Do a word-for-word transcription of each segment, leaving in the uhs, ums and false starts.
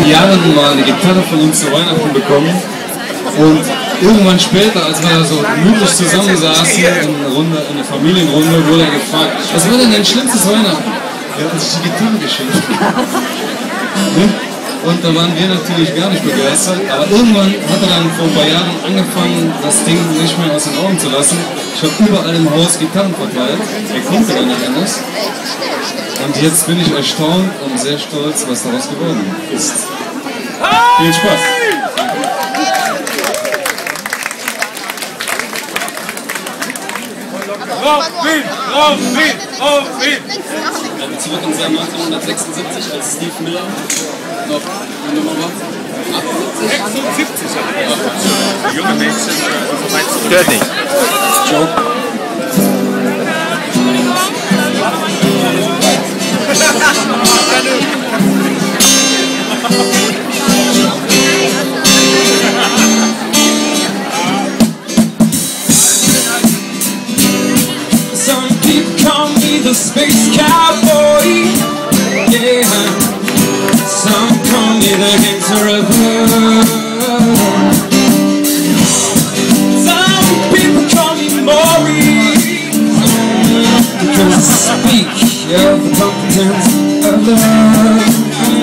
Jahren mal eine Gitarre von uns zu Weihnachten bekommen und irgendwann später, als wir da so gemütlich zusammensaßen in einer Runde, in einer Familienrunde, wurde er gefragt, was war denn dein schlimmstes Weihnachten? Er hat uns die Gitarre geschenkt. Und da waren wir natürlich gar nicht begeistert, aber irgendwann hat er dann vor ein paar Jahren angefangen, das Ding nicht mehr aus den Augen zu lassen. Ich habe überall im Haus Gitarren verteilt, er konnte dann nicht anders. Und jetzt bin ich erstaunt und sehr stolz, was daraus geworden ist. Viel Spaß! Auf Wind! Auf Wind! Auf Wind! Zurück ins Jahr neunzehnhundertsechsundsiebzig, als Steve Miller noch eine Nummer war. sechsundsiebzig, ja. Die junge Menschen sind so weit zurück. Stört nicht. Joke. Some people call me the space cowboy, yeah. Some call me the hunter of love. Some people call me Maurice, because I speak of the competence of love.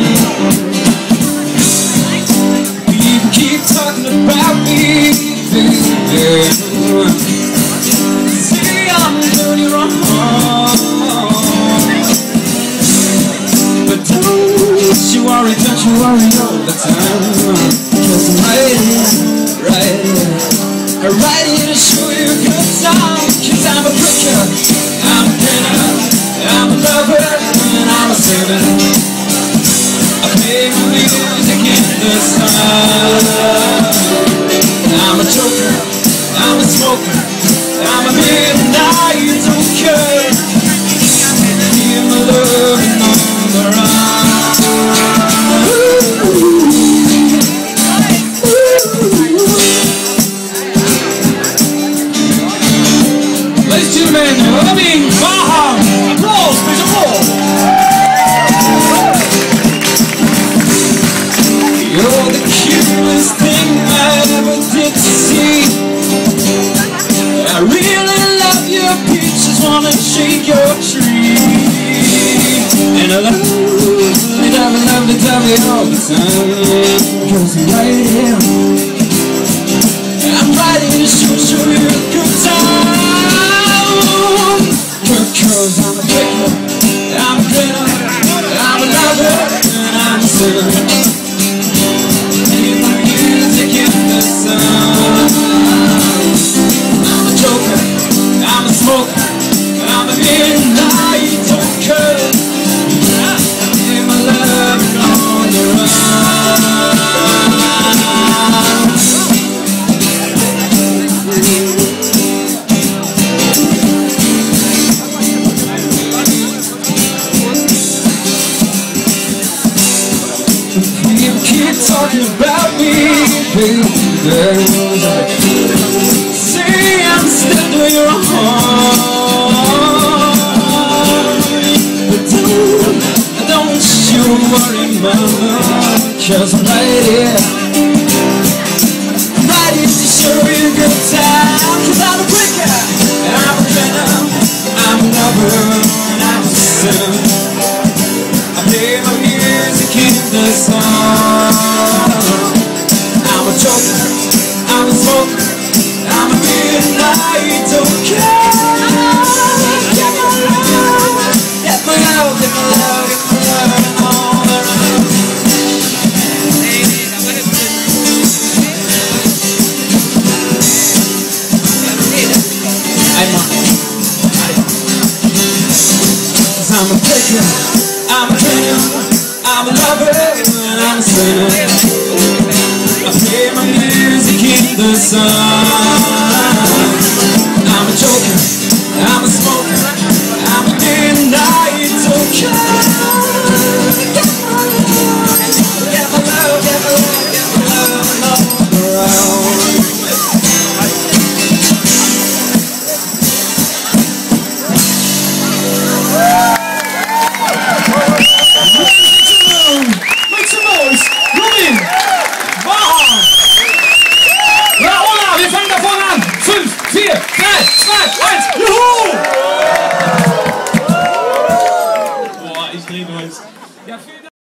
People keep talking about me, baby. I'm doing you wrong, but don't you worry, don't you worry all the time, cause I'm right here, right here, right here to show you a good time, cause I'm a breaker, I'm a winner, I'm a lover, and I'm a sinner. I play my music in the sun. I'm a joker, I'm a smoker, I'm a midnight toker. Give my love on the run. Ladies and gentlemen, Loving Baha. Applause, please, applause. You're the cutest thing I ever did see. I really love your peaches, wanna shake your tree. And I love it, I love it, love it all the time. Cause I'm right here, I'm right here to show, show you a good time. Cause I'm a breaker, I'm a winner, I'm a lover, and I'm a sinner. And my music in the sun. I'm a joker, I'm a smoker, I'm a midnight toker. Give my love on the run. People keep talking about me, baby. Say I'm still doing your heart, but don't, don't you worry, mama, cause I'm right here, I'm right here to show you a good time. Cause I'm a breaker, and I'm a winner, I'm a lover, and I'm a sinner. I play my music in the sun. I'm a joker, I'm a smoker, I'm a midnight toker. Get my love, get my love, get my love, get my love, and all the run. Cause I'm a breaker, I'm a winner, I'm a lover, and I'm a sinner. I play my music in the sun.